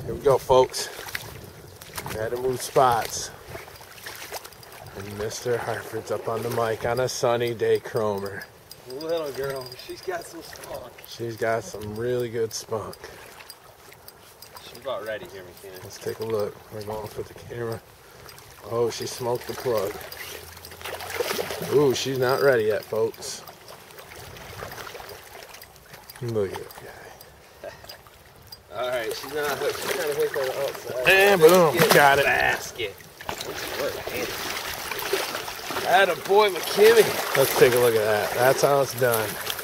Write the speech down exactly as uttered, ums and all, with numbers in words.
Here we go, folks. Had to move spots. And Mister Hartford's up on the mic on a sunny day, Cromer. Little girl, she's got some spunk. She's got some really good spunk. She's about ready here, McKenna. Let's take a look. We're going for the camera. Oh, she smoked the plug. Ooh, she's not ready yet, folks. Look at that guy. Alright, she's not hooked. She's trying to hook on the outside. And boom, got it. Basket. Atta boy, McKimmy. Let's take a look at that. That's how it's done.